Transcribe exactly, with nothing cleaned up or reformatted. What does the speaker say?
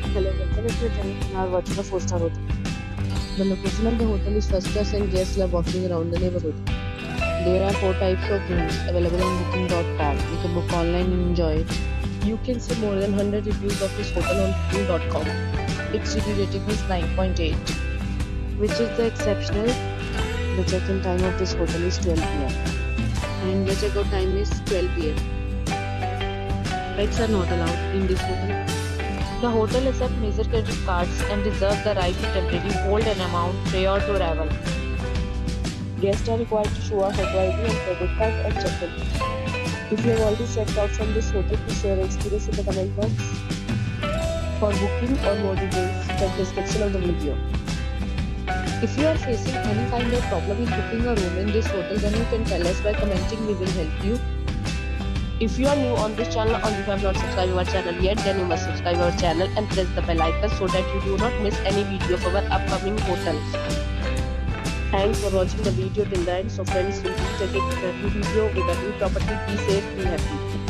Hello, welcome to the channel and are watching a four star hotel. The location of the hotel is first class and guests love walking around the neighborhood. There are four types of rooms available on booking dot com. You can book online and enjoy it. You can see more than one hundred reviews of this hotel on booking dot com. Its review rating is nine point eight, which is the exceptional. The check-in time of this hotel is twelve p m and the check-out time is twelve p m Pets are not allowed in this hotel. The hotel accepts major credit cards and reserves the right to temporarily hold an amount prior to arrival. Guests are required to show a photo I D and credit card at check-in. If you have already checked out from this hotel, please share your experience in the comment box. For booking or more details, check the description of the video. If you are facing any kind of problem in booking a room in this hotel, then you can tell us by commenting. We will help you. If you are new on this channel or you have not subscribed our channel yet, then you must subscribe our channel and press the bell icon so that you do not miss any video of our upcoming hotels. Thanks for watching the video till the end. So friends, we'll be taking a new video with a new property. Be safe, be happy.